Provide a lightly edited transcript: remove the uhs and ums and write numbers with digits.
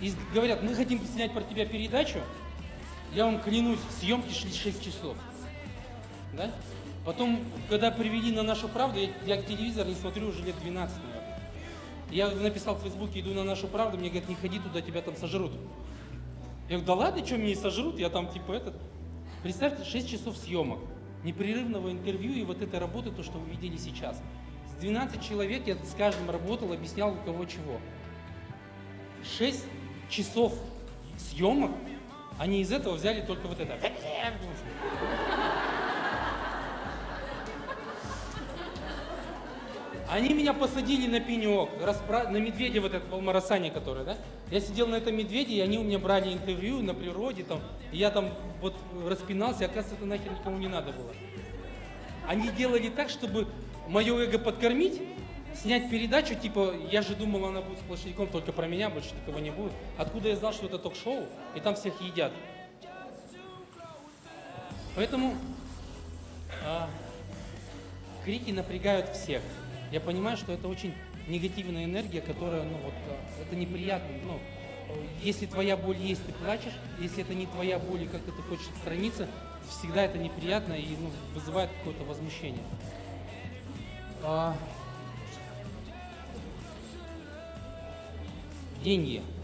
И говорят, мы хотим снять про тебя передачу. Я вам клянусь, съемки шли 6 часов. Да? Потом, когда привели на «Нашу правду», я телевизор не смотрю уже лет 12, наверное. Я написал в Фейсбуке, иду на «Нашу правду», мне говорят, не ходи туда, тебя там сожрут. Я говорю, да ладно, что меня сожрут, я там типа этот. Представьте, 6 часов съемок, непрерывного интервью и вот этой работы, то, что вы видели сейчас. С 12 человек я с каждым работал, объяснял, у кого чего. 6 часов съемок, они из этого взяли только вот это. Они меня посадили на пенек, на медведя вот этот Волмарасани, который, да? Я сидел на этом медведе, и они у меня брали интервью на природе, там, и я там вот распинался, и оказывается, это нахер никому не надо было. Они делали так, чтобы мое эго подкормить, снять передачу, типа, я же думал, она будет сплошняком только про меня, больше никого не будет. Откуда я знал, что это ток-шоу, и там всех едят. Поэтому крики напрягают всех. Я понимаю, что это очень негативная энергия, которая, ну вот, это неприятно. Ну, если твоя боль есть, ты плачешь. Если это не твоя боль, и как-то ты хочешь отстраниться, всегда это неприятно и вызывает какое-то возмущение. Деньги.